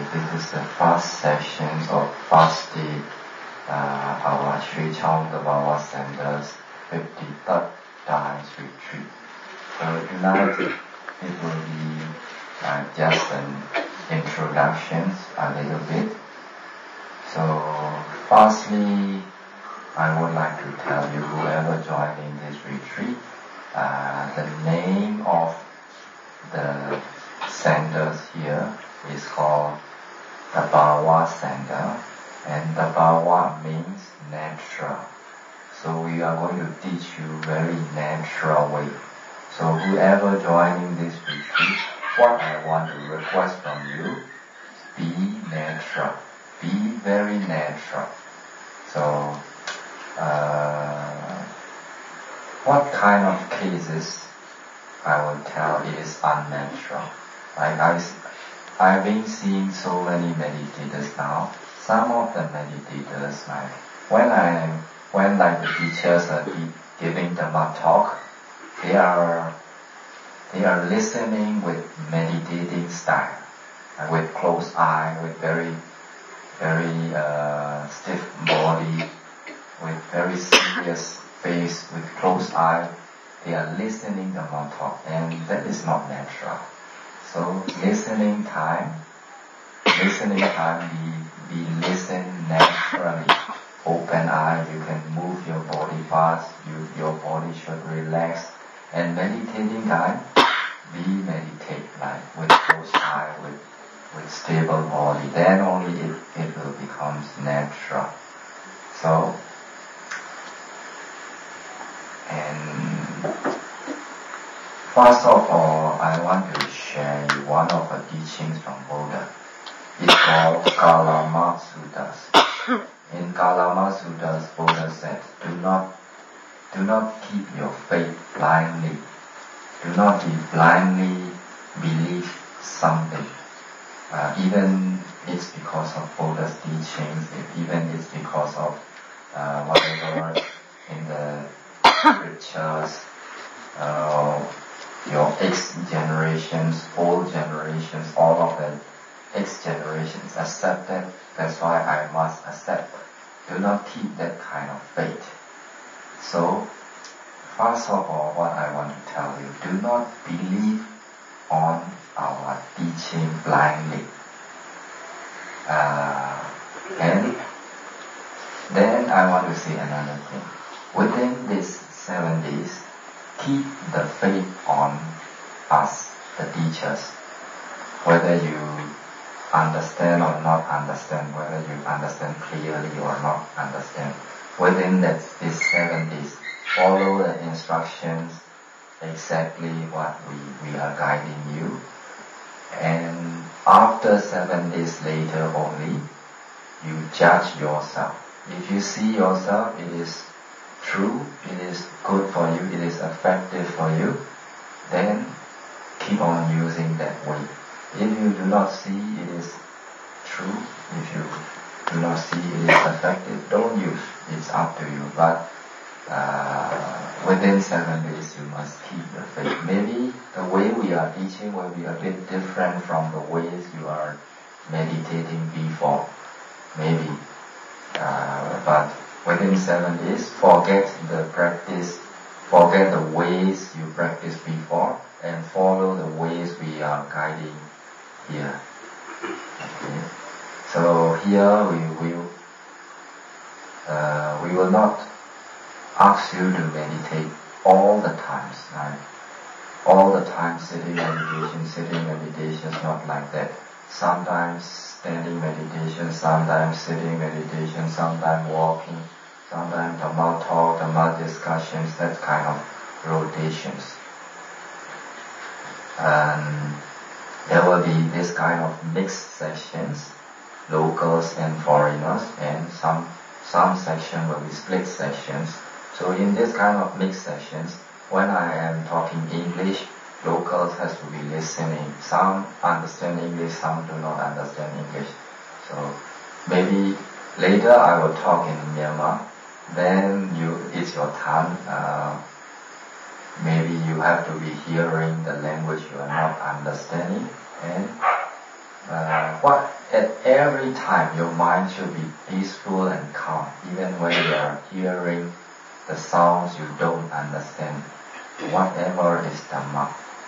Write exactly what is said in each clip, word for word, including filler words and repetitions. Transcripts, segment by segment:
this is the first section of first day uh, our Sri Chaudhavawa Center's fifty-third Dance Retreat. So tonight it will be uh, just an introduction a little bit. So firstly, I would like to tell you, whoever joining this retreat, uh, the name of the centers here is called the Bhava Center, and the Bhava means natural. So we are going to teach you very natural way. So whoever joining this retreat, what I want to request from you, be natural, be very natural. So uh, what kind of cases I will tell is unnatural. Like I, I've been seeing so many meditators now. Some of the meditators, like when I, when like the teachers are giving them a talk, they are, they are listening with meditating style, like with closed eye, with very, very uh, stiff body, with very serious face, with closed eye. They are listening to them talk, and that is not natural. So listening time, listening time, be, be listen naturally. Open eye, you can move your body parts, you, your body should relax. And meditating time, be meditate, like with closed eye, with, with stable body. Then only it, it will become natural. So, and first of all, I want to share you one of the teachings from Buddha. It's called Kalama Suttas. In Kalama Suttas, Buddha said, do not, do not keep your faith blindly. Do not be blindly believe something. Uh, even it's because of Buddha's teachings, even it's because of uh, whatever in the scriptures, uh, your X generations, old generations, all of the X generations accepted. That's why I must accept. Do not keep that kind of faith. So, first of all, what I want to tell you, do not believe on our teaching blindly. Uh, and then I want to say another thing. Within these seven days, keep the faith on us, the teachers. Whether you understand or not understand, whether you understand clearly or not understand. Within that, these seven days, follow the instructions exactly what we, we are guiding you. And after seven days later only, you judge yourself. If you see yourself, it is true, it is good for you, it is effective for you, then keep on using that way. If you do not see it is true, if you do not see it is effective, don't use. It's up to you. But uh, within seven days you must keep the faith. Maybe the way we are teaching will be a bit different from the ways you are meditating before. Maybe. Uh, but within seven days, forget the practice, forget the ways you practiced before, and follow the ways we are guiding here. Okay. So here we will uh, we will not ask you to meditate all the times, right? All the time sitting meditation, sitting meditation is not like that. Sometimes standing meditation, sometimes sitting meditation, sometimes walking, sometimes Dhamma talk, Dhamma discussions, that kind of rotations. And there will be this kind of mixed sessions, locals and foreigners, and some some section will be split sessions. So in this kind of mixed sessions, when I am talking English, locals has to be listening. Some understand English, some do not understand English. So maybe later I will talk in Myanmar. Then you, it's your turn. Uh, maybe you have to be hearing the language you are not understanding. And uh, what at every time your mind should be peaceful and calm, even when you are hearing the sounds you don't understand, whatever is Dhamma.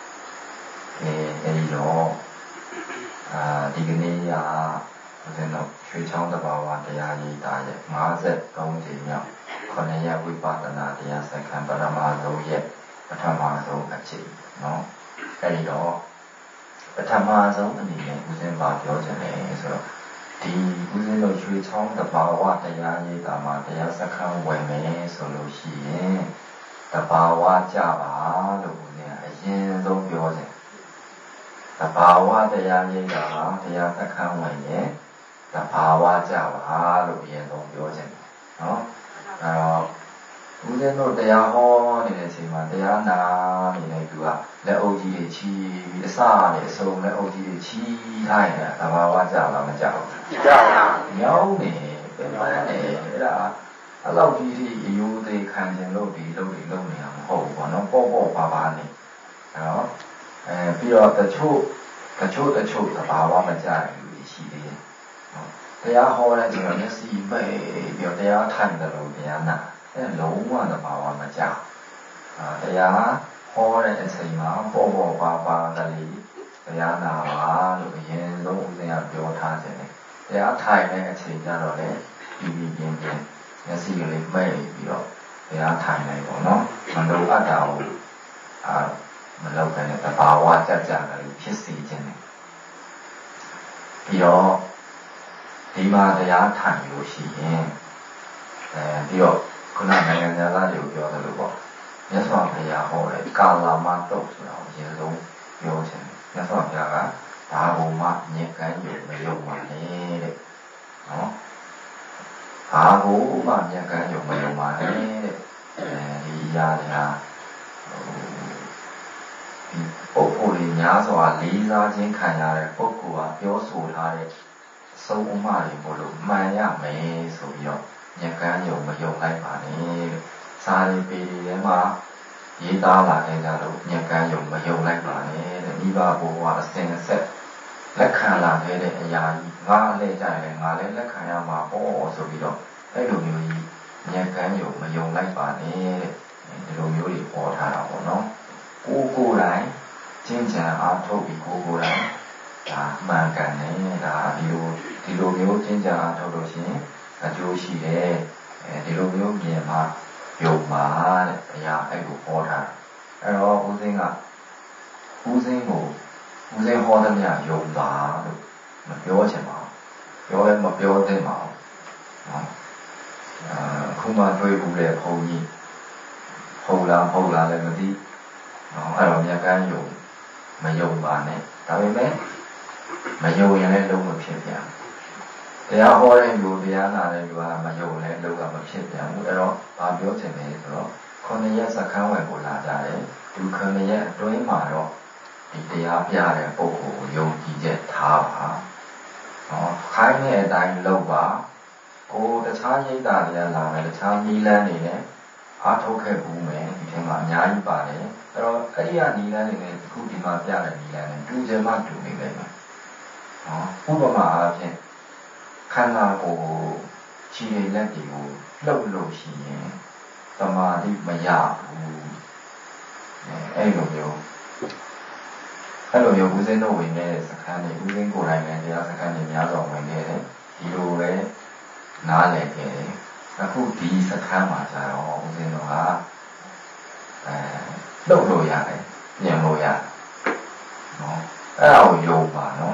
အဲဒီတော့အာဒီကနေ့ကဦးဇင်းတို့ရွှေချောင်းတဘာဝတရားရေးတာရဲ့၅၃ကြိမ်မြောက်ခုနှစ်ရက်ဝိပဿနာတရားစခန်းပထမဆုံးရက်ပထမဆုံးအချိန်နော်အဲဒီတော့ပထမဆုံးအနေနဲ့ဦးဇင်းပါပြောချင်တယ်ဆိုတော့ဒီဦးဇင်းတို့ရွှေချောင်းတဘာဝတရားရေးတာမှာတရားစခန်းဝင်မယ်ဆိုလို့ရှိရင်တဘာဝကြပါလို့ဦးဇင်းအရင်ဆုံးပြောချင်တဘာဝတရားရိပ်တာတရားသက္ကံဝင်ရဲ့တဘာဝကြပါလို့အရင်ဆုံးပြောချင်တယ်နော်အဲတော့ဦးဇင်းတို့တရားဟောနေတဲ့အချိန်မှာတရားနာနေတဲ့သူကလက်အုပ်ကြီးတွေချီပြီးအစနဲ့အစုံလက်အုပ်ကြီးတွေချီထားရင်တဘာဝကြလားမကြဘူးကြပါဘူးညောင်းနေပြန်လာနေအဲ့ဒါအဲ့လောက်ကြီးထိအယိုးသေးခံခြင်းလို့ဒီလုပ်တွေလုပ်နေတာမဟုတ်ဘူးပေါ့နော်ပေါ့ပေါ့ပါပါနေအဲ့တော့အဲပြီးတော့တချို့တချို့တချို့သဘာဝမကြဘူးရှိသေးတယ်နော်တရားဟောတဲ့ချိန်မှာမျက်စိပိတ်ပြီးတော့တရားထိုင်တယ်လို့တရားနာအဲလုံးဝသဘာဝမကြအာတရားဟောတဲ့အချိန်မှာပေါ်ပေါ်ပါပါကလေးတရားနာပါလို့အရင်ဆုံးဦးဇင်းကပြောထားခြင်းတယ်တရားထိုင်တဲ့အချိန်ကျတော့လေပြီးပြီးပြင်းပြင်းမျက်စိကလေးပိတ်ပြီးတော့တရားထိုင်လိုက်ပေါ့နော်မလိုအပ်တာကိုအာမလောက်တဲ့တဘာဝကြကြကလေးဖြစ်စီခြင်းနဲ့ပြီးတော့ဒီမှာတရားထိုင်လို့ရှိရင်အဲပြီးတော့ခုနနိုင်ငံသားတွေကိုပြောတယ်လို့ပေါ့မြတ်စွာဘုရားဟောတဲ့ကာလမတုတ်ဆိုတာကိုအရင်ဆုံးပြောချင်တယ်မြတ်စွာဘုရားကဒါဘုံမှညက်ကန်းရုံမယုံပါနဲ့တဲ့နော်ဘာဘုံမှညက်ကန်းရုံမယုံပါနဲ့တဲ့အဲဒီအရာတွေဟာပုဂ္ဂိုလ်ကြီးများစွာလေးစားခြင်းခံရတဲ့ပုဂ္ဂိုလ်ကပြောဆိုထားတဲ့အဆုံးအမတွေဘလို့မှန်ရမယ်ဆိုပြီးတော့ညကန်းယုံမယုံလိုက်ပါနဲ့စာရီပေတွေထဲမှာရေးသားလာခဲ့ကြလို့ညကန်းယုံမယုံလိုက်ပါနဲ့တဲ့မိဘဘဝအစဉ်အဆက်လက်ခံလာခဲ့တဲ့အရာကြီးငါအလဲကြရင်ငါလည်းလက်ခံရမှာပေါ့ဆိုပြီးတော့အဲ့လိုမျိုးကြီးညကန်းယုံမယုံလိုက်ပါနဲ့တဲ့ဒီလိုမျိုးတွေပေါ်ထားတာပေါ့နော်ကိုကိုယ်တိုင်ကျင့်ကြံအားထုတ်ပြီးကိုကိုယ်တိုင်ဒါမှန်ကန်တယ်ဒါဒီလိုဒီလိုမျိုးကျင့်ကြံအားထုတ်လို့ရှိရင်အကျိုးရှိတယ်အဲဒီလိုမျိုးမြင်မှယုံပါတဲ့အရာအဲ့ကိုဟောတာအဲ့တော့ဦးစင်းကဦးစင်းကိုဦးစင်းဟောတဲ့မြတ်ယုံပါလို့မပြောချင်ပါဘူးပြောလည်းမပြောသင့်ပါဘူးနော်အခုမှတွေ့ဘူးတဲ့ဘုန်းကြီးဟုတ်လားဟုတ်လားလည်းမသိနော်အဲ့တော့မြတ်ကန်းယုံမယုံပါနဲ့ဒါပေမဲ့မယုံရင်လည်းလုံးမဖြစ်ပြန်တရားဟောတဲ့လူတရားနာတဲ့လူကမယုံလည်းလုံးကမဖြစ်ပြန်ဘူးအဲ့တော့ဘာပြောချင်လဲဆိုတော့ခုနှစ်ရက်စခန်းဝင်ကိုလာကြတယ်ဒီခုနှစ်ရက်အတွင်းမှာတော့ဒီတရားပြတဲ့ပုဂ္ဂိုလ်ကိုယုံကြည်ချက်ထားပါနော်ခိုင်းတဲ့အတိုင်းလုပ်ပါကိုတခြားရိတ်တာတွေကလာမယ်တခြားနီးလန်းနေတယ်အားထုတ်ခဲ့ဘူးမယ်ဒီထဲမှာအများကြီးပါတယ်အဲ့တော့အဲ့ဒီကနီလန်းနေတယ်အခုဒီမှာပြတဲ့နီလန်းနဲ့တူချင်မှတူနေတယ်နော်ဥပမာအားဖြင့်ခန္ဓာကိုယ်ခြေလက်တွေကိုလှုပ်လို့ရှိရင်သမာဓိမရဘူးအဲ့လိုမျိုးအဲ့လိုမျိုးဦးဇင်းတို့ဝင်နေတဲ့စခန်းတွေဦးဇင်းကိုယ်တိုင်လည်းတရားစခန်းတွေများစွာဝင်နေတယ်ဒီလိုပဲနားလည်ခဲ့တယ်အခုဒီစခန်းမှာကျတော့ဦးဇင်းတို့ကအဲလှုပ်လို့ရတယ်ပြင်လို့ရနော်အဲ့ဒါကိုယုံပါနော်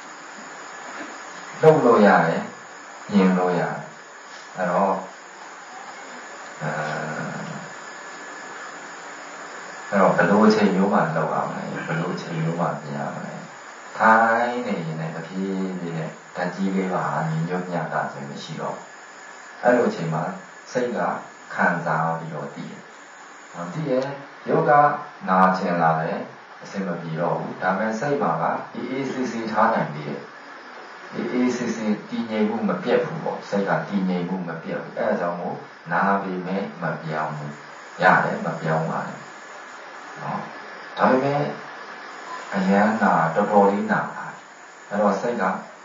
လှုပ်လို့ရတယ်ပြင်လို့ရတယ်အဲ့တော့အဲအဲ့တော့ဘယ်လိုအချိန်မျိုးမှလှုပ်အောင်လဲဘယ်လိုအချိန်မျိုးမှပြင်ရမလဲထိုင်းနေရင်လည်းတဖြည်းဖြည်းနဲ့ဓာတ်ကြီးလေးပါညီညွတ်ညတာခြင်းမရှိတော့အဲ့လိုအချိန်မှာစိတ်ကခံစားပြီးတော့တည်တယ်။တည်ရဲ့ယောဂနာကျင်လာတယ်အဆင်မပြေတော့ဘူး။ဒါပေမဲ့စိတ်မှာကအေးအေးဆေးဆေးထားနိုင်သေးတယ်။အေးအေးဆေးဆေးတည်ငြိမ်မှုမပြတ်ဘူးပေါ့။စိတ်ကတည်ငြိမ်မှုမပြတ်ဘူး။အဲဒါကြောင့်မို့နာပြီးမဲ့မပြောင်းဘူး။ရတယ်မပြောင်းပါနဲ့။နော်။ဒါပေမဲ့အယံနာတော်တော်လေးနာပါ။အဲ့တော့စိတ်က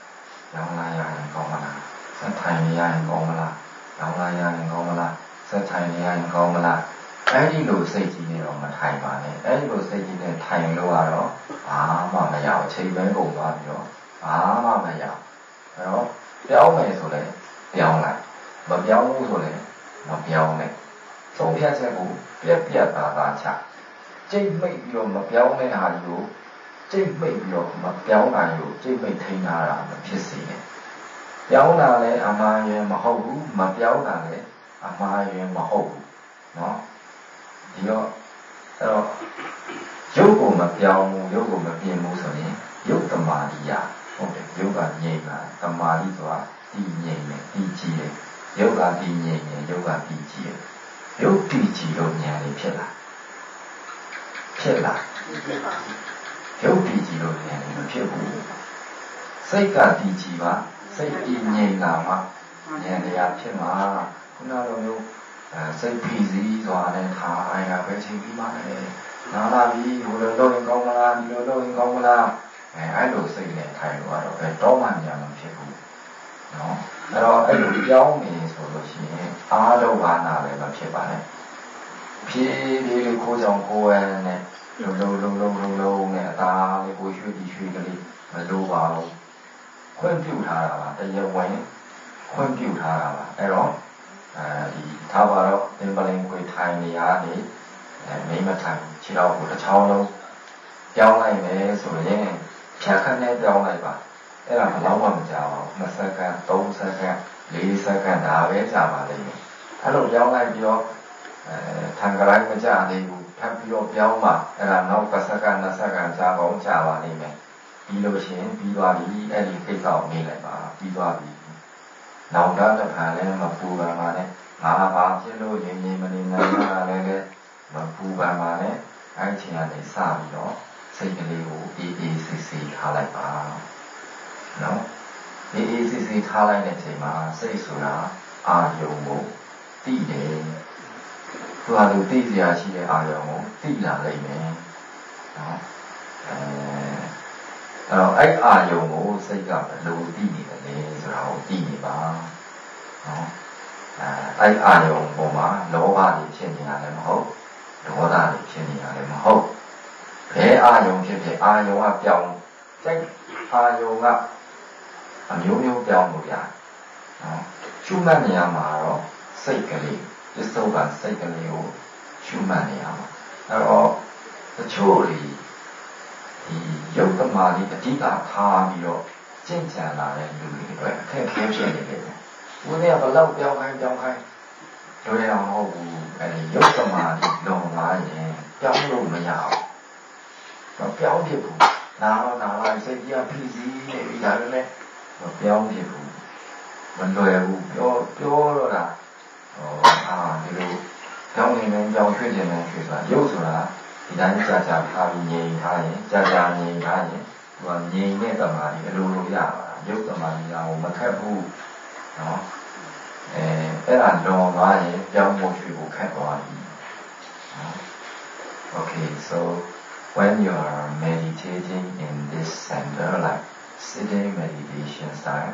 ရောင်းလိုက်ရရင်ကောင်းမလားဆက်ထိုင်နေရရင်ကောင်းမလားရောင်းလိုက်ရရင်ကောင်းမလားဆက်ထိုင်နေရရင်ကောင်းမလားအဲ့ဒီလိုစိတ်ကြီးနဲ့တော့မထိုင်ပါနဲ့အဲ့ဒီလိုစိတ်ကြီးနဲ့ထိုင်လို့ကတော့ဘာမှမရအောင်ချိန်ပဲကုန်သွားပြီးတော့ဘာမှမရအောင်အဲ့တော့ပြောင်းမယ်ဆိုလဲပြောင်းလိုက်မပြောင်းဘူးဆိုလဲမပြောင်းနဲ့သုံးဖြတ်ချက်ကိုပြက်ပြက်သားသားချကြိတ်မိတ်ပြီးတော့မပြောင်းတဲ့ဟာကြီးကိုကြိတ်မိတ်ပြီးတော့မပြောင်းနိုင်လို့ကြိတ်မိတ်ထိန်းထားတာမဖြစ်စေနဲ့ပြောင်းတာလည်းအမှားရင်မဟုတ်ဘူးမပြောင်းတာလည်းအမှားရင်မဟုတ်ဘူးနော်ဒီတော့အဲ့တော့ရုပ်ကိုမပြောင်းဘူးရုပ်ကိုမပြင်ဘူးဆိုရင်ရုပ်တမာတိရဟုတ်တယ်ရုပ်ကငြိမ်တာတမာတိဆိုတာတည်ငြိမ်တယ်တည်ကြည်တယ်ရုပ်ကတည်ငြိမ်တယ်ရုပ်ကတည်ကြည်တယ်ရုပ်တည်ကြည်လို့ဉာဏ်လေးဖြစ်လာဖြစ်လာရုပ်တည်ကြည်လို့ဉာဏ်လေးမဖြစ်ဘူးစိတ်ကတည်ကြည်ပါစိတ်တည်ငြိမ်လာမှဉာဏ်တရားဖြစ်မှာခုနလိုမျိုးအဲစိတ်ဖိစီးဆိုတာနဲ့ထားအိုင်ကပဲချိန်ပြီးမှလည်းနာလာပြီဟိုလိုလုပ်ရင်ကောင်းမလားဒီလိုလုပ်ရင်ကောင်းမလားအဲအဲ့လိုစိတ်နဲ့ထိုင်လို့ကတော့အဲတော့မှဉာဏ်မဖြစ်ဘူးနော်အဲ့တော့အဲ့လိုကြောင်းနေဆိုလို့ရှိရင်အားလုံးဘာနာလည်းမဖြစ်ပါနဲ့ဖြည်းဖြည်းလေးကိုကြောင်ကိုယ်ရနဲ့လုံလုံလုံလုံလုံလုံနဲ့အသာလေးကိုရွှေ့ပြီးရွှေ့ကလေးမလိုပါဘူးခွင့်ပြုထားတာပါတရားဝင်ခွင့်ပြုထားတာပါအဲ့တော့အဲဒီထားပါတော့အင်ပလင်ခွေထိုင်နေရနေအဲမိမထိုင်ခြေတော်ကိုတစ်ချောင်းလုံးပြောင်းလိုက်မယ်ဆိုရင်ဖြတ်ခနဲ့ပြောင်းလိုက်ပါအဲ့ဒါဘယ်တော့မှမကြောက်ဘူးနှစ်စက္ကန့်သုံးစက္ကန့်လေးစက္ကန့်ဒါပဲကြာပါလိမ့်မယ်အဲ့လိုပြောင်းလိုက်ပြီးတော့အဲထံကရိုင်းမကြသေးဘူးထပ်ပြီးတော့ပြောင်းပါအဲ့ဒါနောက်ကစက္ကန့်နှစ်စက္ကန့်ကြာပေါင်းကြာပါလိမ့်မယ်ပြီးလို့ရှိရင်ပြီးသွားပြီအဲ့ဒီကိစ္စကိုနေလိုက်ပါပြီးသွားပြီနောက်တော့တစ်ခါလဲမပူပါပါနဲ့ငါဘာဖြစ်လို့ရင်းရင်းမနေနိုင်တာလဲလဲမပူပါပါနဲ့အဲ့ချိန်ကနေစပြီးတော့စိတ်ကလေးကိုအေးအေးဆေးဆေးထားလိုက်ပါနော်အေးအေးဆေးဆေးထားလိုက်တဲ့အချိန်မှာစိတ်ဆိုတာအာယုံကိုသိတယ်သူဟာသူသိစရာရှိတဲ့အာယုံကိုသိလာလိမ့်မယ်နော်အဲအဲ့တော့အဲ့အာယုံကိုစိတ်ကဘယ်လိုသိနေလဲဆိုတာကိုသိနေပါနော်အဲအဲ့အာယုံပေါ်မှာလောဘတွေဖြစ်နေတာလည်းမဟုတ်ဒေါသတွေဖြစ်နေတာလည်းမဟုတ်ဘယ်အာယုံဖြစ်ဖြစ်အာယုံကပြောင်းစိတ်အာယုံကအမျိုးမျိုးပြောင်းလို့ရတယ်နော်ရှုမှတ်နေရမှာတော့စိတ်ကလေးပစ္စုပန်စိတ်ကလေးကိုရှုမှတ်နေရမှာအဲ့တော့တချို့တွေဒီယုတ်တမာလေးအဓိကထားပြီးတော့ကျင့်ကြံလာတဲ့လူတွေအတွက်အခက်အခဲဖြစ်နေတယ်။ဦးလေးကဘလောက်ပြောင်းခိုင်းပြောင်းခိုင်းလွယ်အောင်မဟုတ်ဘူး။အဲဒီယုတ်တမာလေးလွန်လာရင်ပြောင်းလို့မရဘူး။မပြောင်းဖြစ်ဘူး။နာတော့နာလိုက်စိတ်ကြီးကဖိစီးနေပြီဒါလည်းမပြောင်းဖြစ်ဘူး။မလွယ်ဘူးပြောပြောတော့တာဟောအာဒီလိုပြောင်းနေတယ်ပြောင်းရွှေ့နေတယ်ရွှေ့ဆိုတာယုတ်ဆိုတာဒီတိုင်းကြာကြာထားပြီးငြိမ်ထားရင်ကြာကြာငြိမ်ထားရင်သူကငြိမ်တဲ့တမားကြီးအလိုလိုရပါရုပ်တမားကြီးအောင်မခက်ဘူးနော်အဲအဲ့ဒါလွန်သွားရင်ပြောင်းဖို့ရွှေ့ဖို့ခက်သွားပြီနော် Okay so when you are meditating in this center like sitting meditation time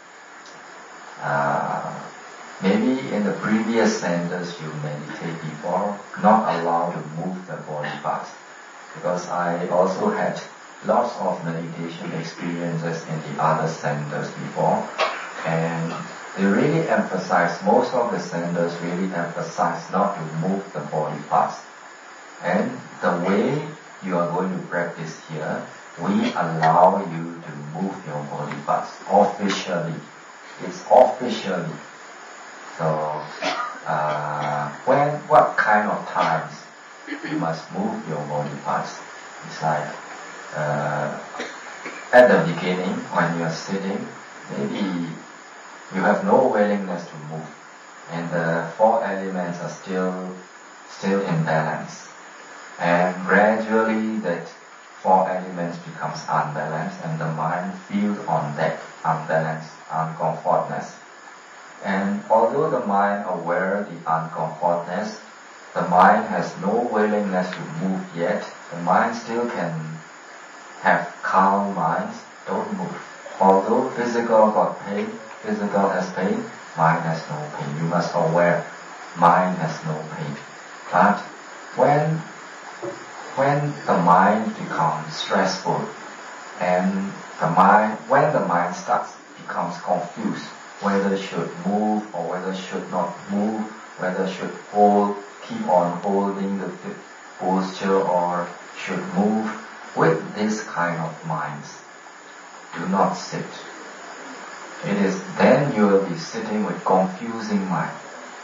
uh maybe in the previous centers you meditate before, not allowed to move the body parts. Because I also had lots of meditation experiences in the other centers before. And they really emphasize, most of the centers really emphasize not to move the body parts. And the way you are going to practice here, we allow you to move your body parts officially. It's officially.So, uh, when, what kind of times you must move your body parts? It's like, uh, at the beginning, when you are sitting, maybe you have no willingness to move, and the four elements are still, still in balance. And gradually that four elements becomes unbalanced, and the mind feels on that unbalance, uncomfortness.And although the mind aware the uncomfortness, the mind has no willingness to move yet. The mind still can have calm minds. Don't move. although physical got pain, physical has pain, mind has no pain. You must aware, mind has no pain. But when when the mind becomes stressful, and the mind, when the mind starts becomes confused, whether should move or whether should not move, whether should hold, keep on holding the posture or should move, with this kind of minds, do not sit. It is then you will be sitting with confusing mind.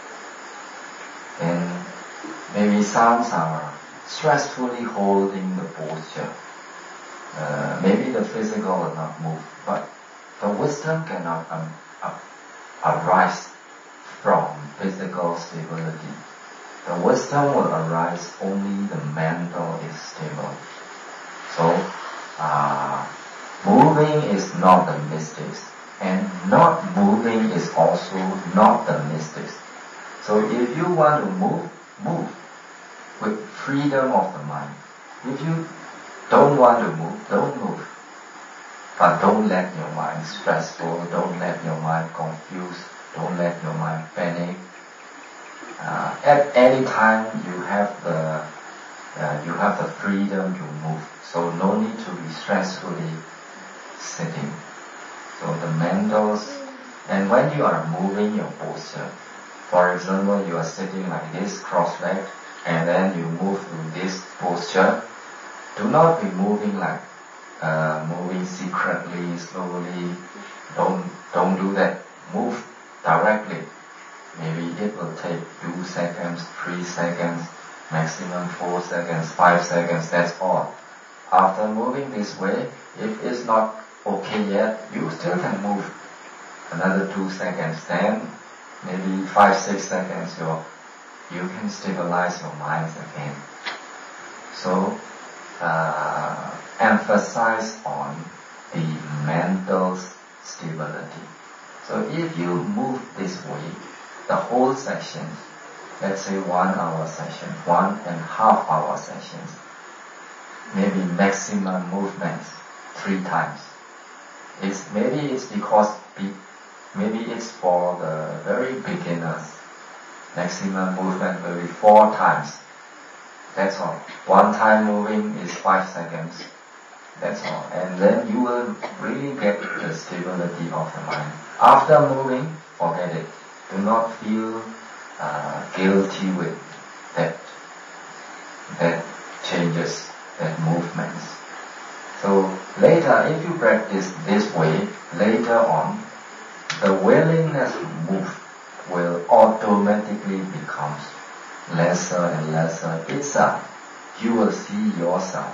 And maybe some are stressfully holding the posture. Uh, maybe the physical will not move, but the wisdom cannot um, uh, arise from physical stability. The wisdom will arise only the mental is stable. So, uh, moving is not the mistakes, and not moving is also not the mistakes. So if you want to move, move with freedom of the mind. If you don't want to move, don't move. But don't let your mind stressful, don't let your mind confused, don't let your mind panic. Uh, at any time you have the uh, you have the freedom to move, so no need to be stressfully sitting. So the mentals, and when you are moving your posture, for example, you are sitting like this, cross-legged, and then you move to this posture. Do not be moving like uh, moving secretly, slowly. Don't don't do that. Move directly. Maybe it will take two seconds, three seconds, maximum four seconds, five seconds. That's all. After moving this way, if it's not okay yet, you still can move another two seconds. Then maybe five, six seconds, you you can stabilize your minds again. So. Uh, emphasize on the mental stability. So if you move this way, the whole session, let's say one hour session, one and a half hour sessions, maybe maximum movements three times. It's maybe it's because be, maybe it's for the very beginners. Maximum movement will be four times. That's all. One time moving is five seconds. That's all. And then you will really get the stability of the mind. After moving, forget it. Do not feel uh, guilty with that, that changes, that movements. So later, if you practice this way, later on, the willingness to move will automatically become lesser and lesser itself. You will see yourself.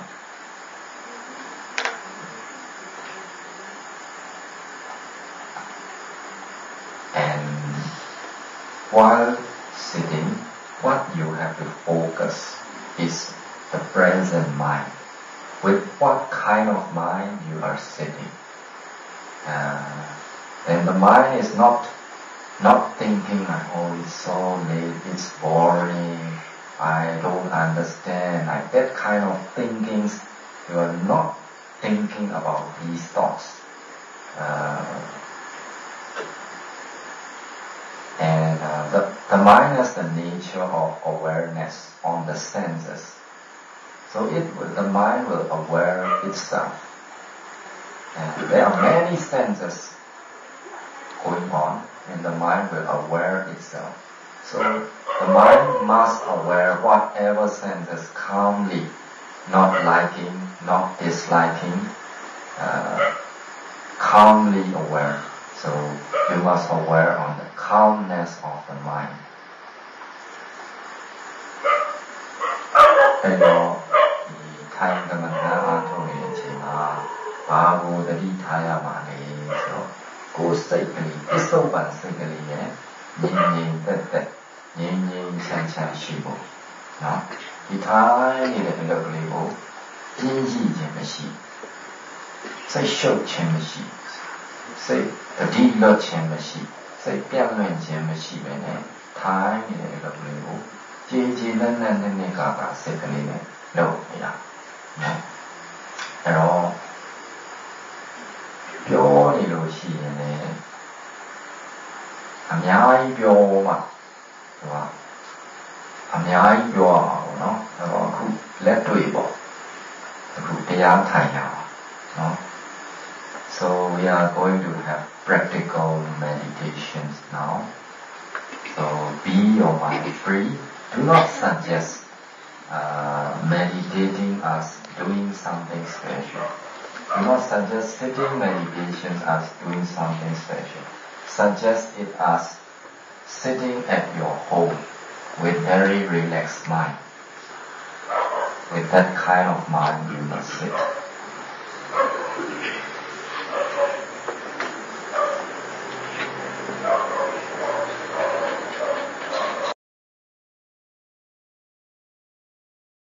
And while sitting, what you have to focus is the present mind. With what kind of mind you are sitting. Uh, and the mind is not Not thinking like, oh, it's so late, it's boring, I don't understand, like that kind of thinkings. You are not thinking about these thoughts. Uh, and uh, the, the mind has the nature of awareness on the senses. So it will, the mind will aware itself. And there are many senses going on, and the mind will aware itself. So the mind must aware whatever senses calmly, not liking, not disliking, uh, calmly aware. So you must aware on the calmness of the mind. အဲ့တော့ဒီထိုင်ကမ္မဋ္ဌာန်းအားထုတ်နေတဲ့အချိန်မှာဘာကိုသတိထားရမှာလဲဆိုတော့ကိုယ်စိတ်ကလေးပစ္စုပန်စိတ်ကလေးနဲ့ငြိမ်ငြိမ်သက်သက်ငြိမ်ငြိမ်ချမ်းချမ်းရှိဖို့နော်ဒီထိုင်နေတဲ့အလုပ်ကလေးကိုပြင်းကြည့်ခြင်းမရှိစိတ်ရှုပ်ခြင်းမရှိစိတ်တတိလွတ်ခြင်းမရှိစိတ်ပြန့်လွင့်ခြင်းမရှိပဲနဲ့ထိုင်နေတဲ့အလုပ်ကလေးကိုကြည်ကြည်နက်နက်နဲ့နဲ့ကကစိတ်ကလေးနဲ့လုပ်နေရနော်အဲ့တော့ပြောရရှိရင်လည်းအများကြီးပြောမှဟိုကအများကြီးပြောရမှာပေါ့နော်အဲ့တော့အခုလက်တွေ့ပေါ့အခုတရားထိုင်ရပါနော် so we are going to have practical meditations now so be your mind free do not suggest uh, meditating as doing something special do not suggest sitting meditation as doing something special suggest it as sitting at your home with very relaxed mind. With that kind of mind you must sit.